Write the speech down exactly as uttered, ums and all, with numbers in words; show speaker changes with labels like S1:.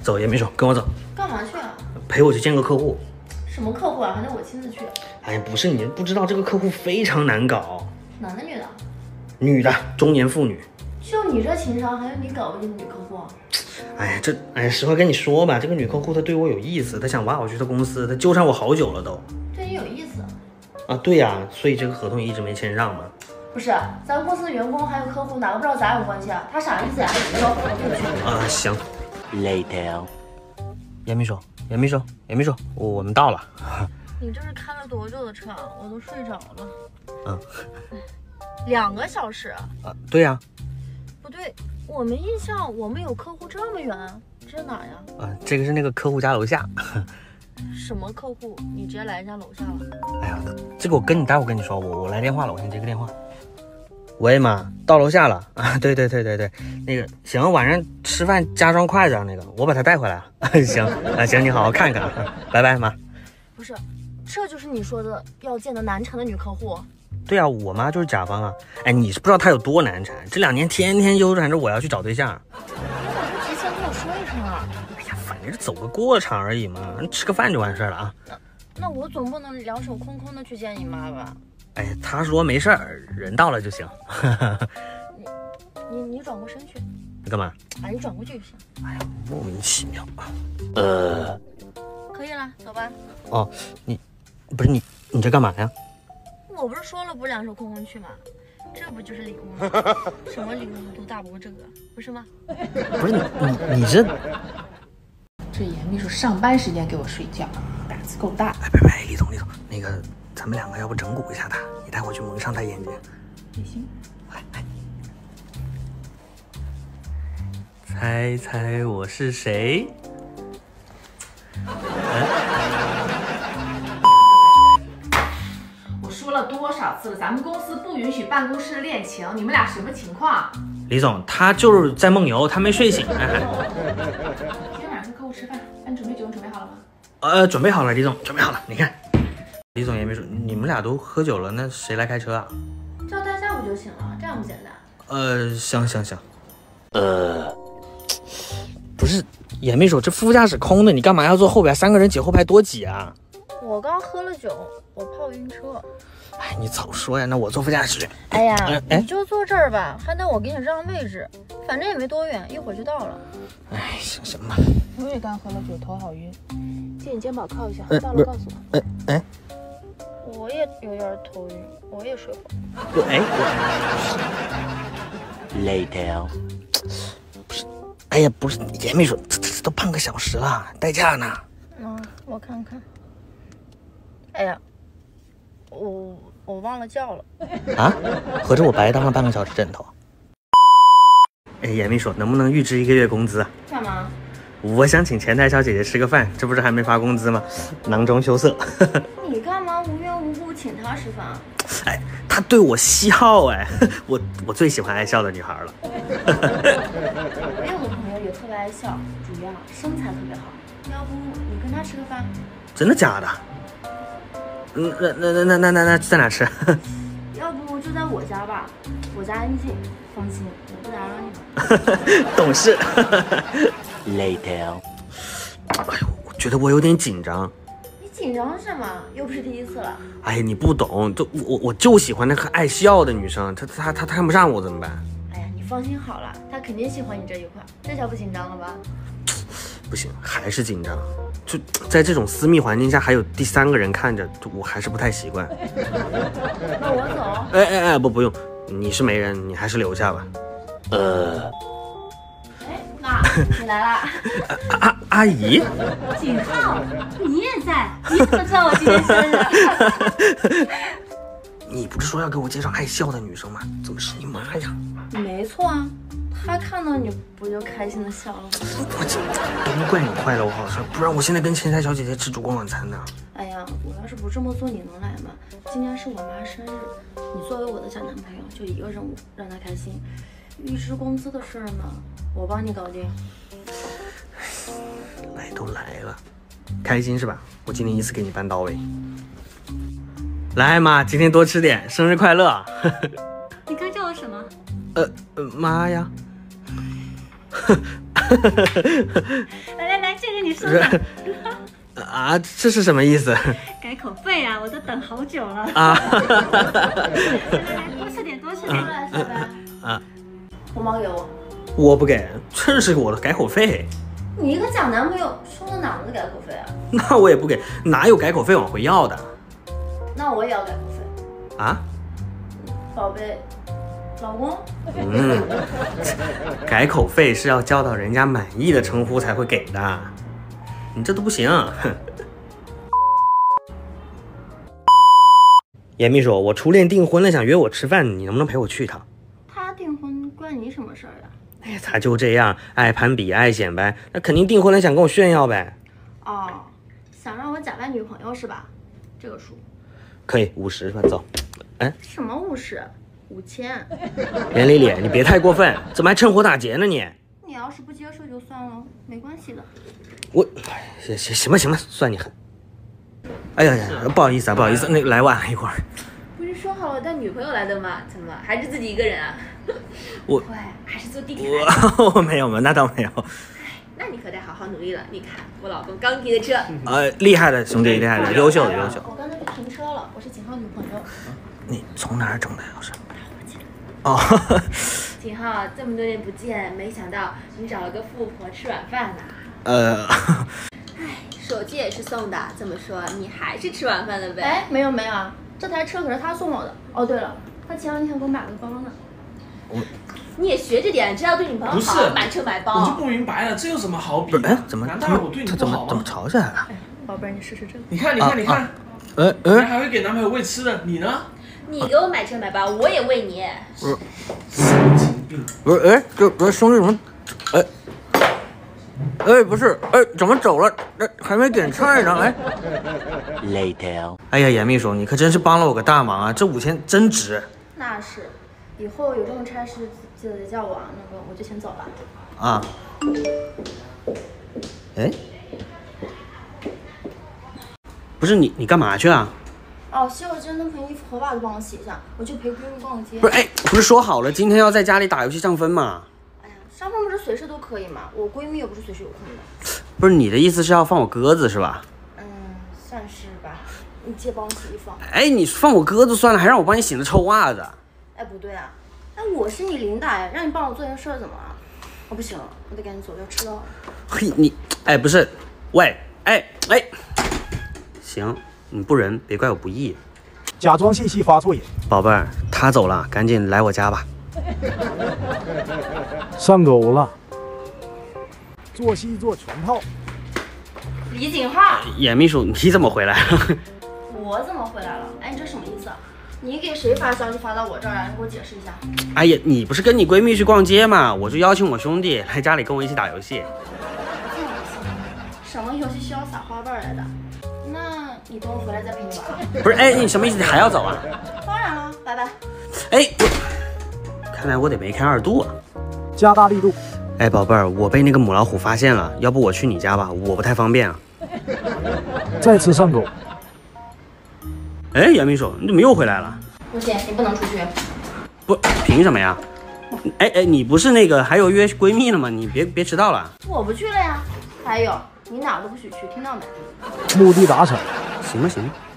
S1: 走，严秘书，跟我走。
S2: 干嘛去啊？
S1: 陪我去见个客户。
S2: 什么客户啊？还得我亲自去？
S1: 哎呀，不是你不知道，这个客户非常难搞。
S2: 男的女的？
S1: 女的，中年妇女。
S2: 就你这情商，还有你搞不定女客户？
S1: 哎呀，这哎，实话跟你说吧，这个女客户她对我有意思，她想挖我去她公司，她纠缠我好久了都。
S2: 对你有意思？
S1: 啊，对呀、啊，所以这个合同一直没签上嘛。
S2: 不是，咱们公司的员工还有客户，哪个不知道咱有关系啊？他啥意思呀？你说，我跟你去。
S1: 啊，行。
S3: Later。
S1: 严秘书，严秘书，严秘书，我我们到了。
S2: 你这是开了多久的车？我都睡着了。
S1: 嗯。
S2: 两个小时。
S1: 啊，对呀、啊。
S2: 不对，我没印象，我们有客户这么远，这是哪儿呀？
S1: 啊，这个是那个客户家楼下。
S2: 什么客户？你直接来人家楼下了？
S1: 哎呀，这个我跟你待会儿跟你说，我我来电话了，我先接个电话。喂妈，到楼下了啊！对对对对对，那个行，晚上吃饭加双筷子啊，那个我把它带回来了。行啊，行，你好好看看，拜拜妈。
S2: 不是，这就是你说的要见的难缠的女客户？
S1: 对啊，我妈就是甲方啊。哎，你是不知道她有多难缠，这两年天天纠缠着我要去找对象。
S2: 你咋不提前跟我说一声啊？
S1: 哎呀，反正是走个过场而已嘛，吃个饭就完事儿了啊。
S2: 那那我总不能两手空空的去见你妈吧？
S1: 哎，她说没事儿，人到了就行。
S2: 你你你转过身去。
S1: 你干嘛？
S2: 哎，你转过去就行。
S1: 哎呀，莫名其妙啊。
S3: 呃，
S2: 可以了，走吧。
S1: 哦，你不是你你这干嘛呀？
S2: 我不是说了不两手空空去吗？这不就是礼物吗？什么礼物都大不过这个，不是吗？
S1: 不是你你你这
S4: 这严秘书上班时间给我睡觉，胆子够大。
S1: 哎，别别，李总李总，那个咱们两个要不整蛊一下他，你带我去蒙上他眼睛。
S4: 也行。
S1: 来来，猜猜我是谁？
S4: 我说了多少次了，咱们公司不允许办公室恋情，你们俩什么情况？
S1: 李总，他就是在梦游，他没睡醒。哎，
S4: 今天晚上跟客户吃饭，那你准备酒准备好了吗？
S1: 呃，准备好了，李总，准备好了。你看，李总、严秘书，你们俩都喝酒了，那谁来开车啊？
S2: 叫代驾不就行了？这样不简单？
S1: 呃，行行行。
S3: 呃，
S1: 不是，严秘书，这副驾驶空的，你干嘛要坐后边？三个人挤后排多挤啊！
S2: 我刚喝了酒，我怕我晕车。
S1: 哎，你早说呀，那我坐副驾驶去。
S2: 哎呀，
S1: 哎
S2: 你就坐这儿吧，还得我给你让位置，反正也没多远，一会儿就到了。
S1: 哎，行行吧。
S4: 我也刚喝了酒，头好晕，借你肩膀靠一下，
S1: 呃
S4: 到了告诉我。
S1: 哎哎，
S2: 我也有点头晕，我也睡会儿。
S1: 我哎我
S3: later。
S1: 哎呀，不是严秘书，这这都半个小时了，代驾呢？
S2: 嗯，我看看。哎呀，我我忘了叫了。
S1: 啊，合着我白当了半个小时枕头。哎，严秘书，能不能预支一个月工资啊？
S2: 干嘛？
S1: 我想请前台小姐姐吃个饭，这不是还没发工资吗？囊中羞涩。
S2: 你干嘛无缘无故请他吃饭？
S1: 哎，她对我笑哎，我我最喜欢爱笑的女孩了。
S2: 我有个朋友也特别爱笑，主要身材特别好，要不你跟他吃个饭？
S1: 真的假的？嗯，那那那那那那那在哪吃？
S2: 要不就在我家吧，我家安静，放心，我不打扰你们。
S1: 懂事。
S3: later。
S1: 哎呦，我觉得我有点紧张。
S2: 你紧张什么？又不是第一次了。
S1: 哎呀，你不懂，就我我就喜欢那个爱笑的女生，她她她她看不上我怎么办？
S2: 哎呀，你放心好了，他肯定喜欢你这一块，这下不紧张了吧？
S1: 不行，还是紧张。就在这种私密环境下，还有第三个人看着，我还是不太习惯。
S2: 那我走。
S1: 哎哎哎，不不用，你是媒人，你还是留下吧。
S3: 呃，
S2: 哎，妈，你来啦。
S1: 阿阿姨，
S2: 景浩，你也在？你怎么知道我今天生日？
S1: 你不是说要给我介绍爱笑的女生吗？怎么是你妈呀？
S2: 没错啊，他看到你不就开心的笑了吗？
S1: 我这都怪你坏了我好事，不然我现在跟前台小姐姐吃烛光晚餐呢。
S2: 哎呀，我要是不这么做，你能来吗？今天是我妈生日，你作为我的小男朋友，就一个任务，让她开心。预支工资的事儿呢，我帮你搞定。
S1: 来都来了，开心是吧？我今天一次给你办到位。来妈，今天多吃点，生日快乐。
S2: 你刚叫我什么？
S1: 呃呃，妈呀。
S2: 来来
S5: 谢谢你送的。
S1: 啊，这是什么意思？
S5: 改口费啊，我都等好久了。
S1: 啊，
S5: 多吃点，多吃点。
S2: 来，小白，
S1: 啊，
S2: 红包给我。
S1: 我不给，这是我的改口费。
S2: 你一个假男朋友收了哪来的改口费啊？
S1: 那我也不给，哪有改口费往回要的？
S2: 那我也要改口费。
S1: 啊？
S2: 宝贝，老公。
S1: 嗯，改口费是要叫到人家满意的称呼才会给的，你这都不行。哼。严秘书，我初恋订婚了，想约我吃饭，你能不能陪我去一趟？
S2: 他订婚关你什么事儿呀？
S1: 哎，他就这样，爱攀比，爱显摆，那肯定订婚了想跟我炫耀呗。
S2: 哦，想让我假扮女朋友是吧？这个数。
S1: 可以，五十吧，走。哎，
S2: 什么五十？五千。
S1: 连丽丽，你别太过分，怎么还趁火打劫呢你？
S2: 你要是不接受就算了，没关系的。
S1: 我，行行行吧行吧，算你狠。哎呀呀，不好意思啊，不好意思，那来晚了一会儿。
S4: 不是说好了带女朋友来的吗？怎么还是自己一个人啊？
S1: 我
S4: 喂，还是坐地铁来的。
S1: 我我没有没有，那倒没有。
S4: 那你可得好好努力了。你看我老公刚提的车。
S1: 呃，厉害的兄弟，厉害的，优秀的优秀。
S2: 我刚才去停车了，我是景浩女朋友。
S1: 你从哪儿整的钥匙？哦，
S4: 景浩，这么多年不见，没想到你找了个富婆吃软饭呢。
S1: 呃，
S4: 唉，手机也是送的，这么说你还是吃晚饭了呗？
S2: 哎，没有没有啊，这台车可是他送我的。哦，对了，他前两天给我买了个包呢。
S1: 我
S4: 你也学着点，知道对女朋友
S6: 不是
S4: 好，买车买包。
S6: 我就不明白了，这有什么好比的？
S1: 不是，哎，怎么
S6: 难
S1: 他们
S6: 道我对你
S1: 他怎么怎么
S6: 不好吗？
S1: 吵起来了？
S2: 哎，宝贝儿，你试试这个。
S6: 你看，你看，你看，
S1: 啊呃
S6: 你
S1: 呃，
S6: 还会给男朋友喂吃的，你呢？
S4: 你给我买车买包，我也喂你。
S6: 神经病！
S1: 不是，哎，这不是兄弟怎么，哎，哎，不是，哎，怎么走了？哎，还没点菜呢，哎。
S3: Later.
S1: 哎呀，严秘书，你可真是帮了我个大忙啊！这五千真值。
S2: 那是，以后有这种差事记得叫我啊。那个，我就先走了。
S1: 啊。哎，不是你，你干嘛去啊？
S2: 哦，洗手间那盆衣服和袜子帮我洗一下，我去陪闺蜜逛街。
S1: 不是，哎，不是说好了今天要在家里打游戏上分吗？
S2: 哎呀，上班不是随时都可以吗？我闺蜜又不是随时有空的。
S1: 不是，你的意思是要放我鸽子是吧？
S2: 嗯，算是吧。你借帮我洗衣服。
S1: 哎，你放我鸽子算了，还让我帮你洗那臭袜子。
S2: 哎，不对啊，哎，我是你领导呀，让你帮我做件事儿怎么了？我不行了，我得赶紧走，要迟到了。
S1: 嘿，你，哎，不是，喂，哎哎，行，你不仁，别怪我不义。
S7: 假装信息发作业。
S1: 宝贝儿，他走了，赶紧来我家吧。
S7: 上钩了，做戏做全套。
S2: 李景浩，
S1: 严秘书，你怎么回来了？
S2: 我怎么回来了？哎，你这什么意思啊？你给谁发消息发到我这儿啊？你给我解释一下。
S1: 哎呀，你不是跟你闺蜜去逛街吗？我就邀请我兄弟来家里跟我一起打游戏。
S2: 什么游戏需要撒花瓣来的？那你等我回来再陪你玩。
S1: 不是，哎，你什么意思？你还要走啊？
S2: 当然了，拜拜。
S1: 哎，我看来我得梅开二度啊。
S7: 加大力度。
S1: 哎，宝贝儿，我被那个母老虎发现了，要不我去你家吧，我不太方便啊。
S7: 再次上钩。
S1: 哎，严秘书，你怎么又回来了？
S2: 不行，你不能出去。
S1: 不，凭什么呀？哎哎，你不是那个还有约闺蜜了吗？你别别迟到了。
S2: 我不去了呀。还有，你哪儿都不许去，听到没？
S7: 目的达成。
S1: 行吧行吧。